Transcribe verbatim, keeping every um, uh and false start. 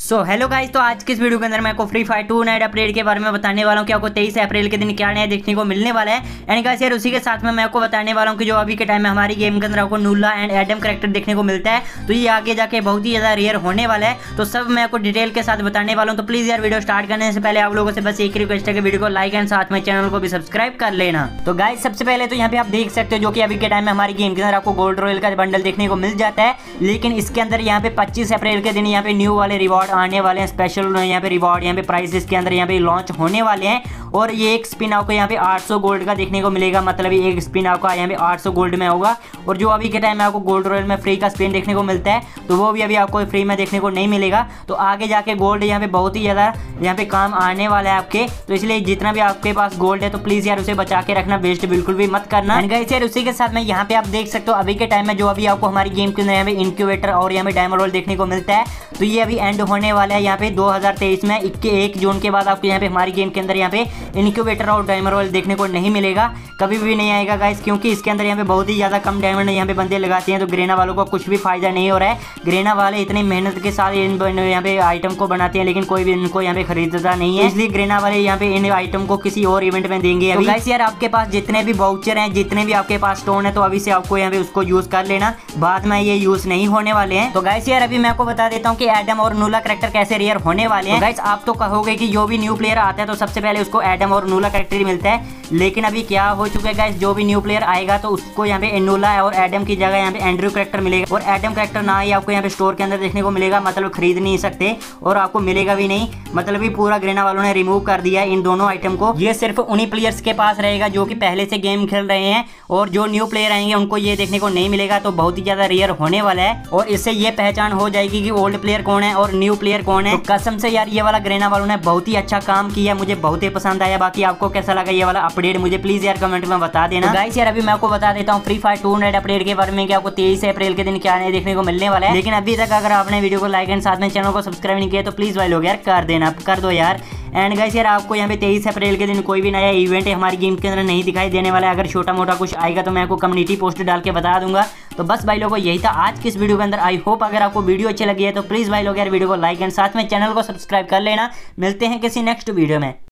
So hello guys, तो आज के इस वीडियो के अंदर मैं आपको free fire tonight update के बारे में बताने वाला हूं कि आपको तेईस अप्रैल के दिन क्या नया देखने को मिलने वाला है। एंड गाइस यार उसी के साथ में मैं आपको बताने वाला हूं कि जो अभी के टाइम में हमारी गेम के अंदर आपको नूला एंड एडम कैरेक्टर देखने को मिलता है, तो ये आगे जाके बहुत ही ज्यादा रेयर होने वाला है। तो सब मैं आपको डिटेल के साथ बताने वाला हूँ। तो प्लीज यार वीडियो स्टार्ट करने से पहले आप लोगों से बस एक रिक्वेस्ट है कि वीडियो को लाइक एंड साथ में चैनल को भी सब्सक्राइब कर लेना। तो गाइस सबसे पहले तो यहाँ पे आप देख सकते हो जो कि अभी के टाइम में हमारी गेम के अंदर आपको गोल्ड रॉयल का बंडल देखने को मिल जाता है, लेकिन इसके अंदर यहाँ पे पच्चीस अप्रैल के दिन यहाँ पे न्यू वाले रिवॉर्ड आने वाले हैं। स्पेशल यहाँ पे रिवॉर्ड यहाँ पे प्राइसेस के अंदर यहाँ पे लॉन्च होने वाले हैं। और ये एक स्पिन आपको यहाँ पे आठ सौ गोल्ड का देखने को मिलेगा, मतलब ये एक स्पिन आपका यहाँ पे आठ सौ गोल्ड में होगा। और जो अभी के टाइम में आपको गोल्ड रॉयल में फ्री का स्पिन देखने को मिलता है, तो वो भी अभी आपको फ्री में देखने को नहीं मिलेगा। तो आगे जाके गोल्ड यहाँ पे बहुत ही ज़्यादा यहाँ पे काम आने वाला है आपके। तो इसलिए जितना भी आपके पास गोल्ड है तो प्लीज़ यार उसे बचा के रखना, वेस्ट बिल्कुल भी मत करना। एंड गाइस यार उसी के साथ में यहाँ पे आप देख सकते हो अभी के टाइम में जो अभी आपको हमारी गेम के अंदर यहाँ पे इनक्यूबेटर और यहाँ पे डायमंड रॉयल देखने को मिलता है, तो ये अभी एंड होने वाला है यहाँ पे दो हज़ार तेईस में। एक जून के बाद आपको यहाँ पे हमारी गेम के अंदर यहाँ पे इनक्यूबेटर और डायमंड रॉयल देखने को नहीं मिलेगा, कभी भी नहीं आएगा गाइस, क्योंकि इसके अंदर यहाँ पे बहुत ही ज़्यादा कम डायमंड यहाँ पे बंदे लगाते हैं। तो ग्रेना वालों को कुछ भी फायदा नहीं हो रहा है। ग्रेना वाले इतनी मेहनत के साथ इन यहाँ पे आइटम को बनाते हैं, लेकिन कोई भी इनको यहाँ पे खरीदता नहीं है, इसलिए ग्रेना वाले यहाँ पे इन आइटम को किसी और इवेंट में देंगे। तो गाइस यार आपके पास जितने भी वाउचर हैं, जितने भी आपके पास स्टोन है, तो अभी से आपको यहाँ पे उसको यूज कर लेना, बाद में ये यूज नहीं होने वाले हैं। तो गाइस यार अभी मैं आपको बता देता हूँ कि एडम और नूला कैरेक्टर कैसे रेयर होने वाले हैं। गाइस आप तो कहोगे कि जो भी न्यू प्लेयर आता है तो सबसे पहले उसको एडम और नूला कैरेक्टर ही मिलता है, लेकिन अभी क्या हो चुका है गाइस, जो भी न्यू प्लेयर आएगा तो उसको यहाँ पे नूला और एडम की जगह यहाँ पे एंड्रयू कैरेक्टर मिलेगा। और एडम कैरेक्टर ना ही आपको यहाँ पे स्टोर के अंदर देखने को मिलेगा, मतलब खरीद नहीं सकते और आपको मिलेगा भी नहीं, मतलब भी पूरा ग्रेना वालों ने रिमूव कर दिया है इन दोनों आइटम को। ये सिर्फ उन्हीं प्लेयर्स के पास रहेगा जो कि पहले से गेम खेल रहे हैं, और जो न्यू प्लेयर आएंगे उनको ये देखने को नहीं मिलेगा। तो बहुत ही ज्यादा रेयर होने वाला है, और इससे ये पहचान हो जाएगी कि ओल्ड प्लेयर कौन है और न्यू प्लेयर कौन है। तो कसम से यार ये वाला ग्रेना वालों ने बहुत ही अच्छा काम किया, मुझे बहुत ही पसंद आया। बाकी आपको कैसा लगा ये वाला अपडेट मुझे प्लीज यार कमेंट में बता देना। तो गाइस यार अभी मैं आपको बता देता हूँ free fire tonight update के बारे में कि आपको तेईस अप्रैल के दिन क्या नहीं देखने को मिलने वाला है। लेकिन अभी तक अगर आपने वीडियो को लाइक एंड साथ में चैनल को सब्सक्राइब नहीं किया तो प्लीज भाई लोग यार कर देना, कर दो यार। एंड गाइस यार आपको यहाँ पे तेईस अप्रैल के दिन कोई भी नया इवेंट हमारी गेम के अंदर नहीं दिखाई देने वाला है। अगर छोटा मोटा कुछ आएगा तो मैं आपको कम्युनिटी पोस्ट डाल के बता दूंगा। तो बस भाई लोगों यही था आज की इस वीडियो के अंदर। आई होप अगर आपको वीडियो अच्छी लगी है तो प्लीज भाई लोग यार वीडियो को लाइक एंड साथ में चैनल को सब्सक्राइब कर लेना। मिलते हैं किसी नेक्स्ट वीडियो में।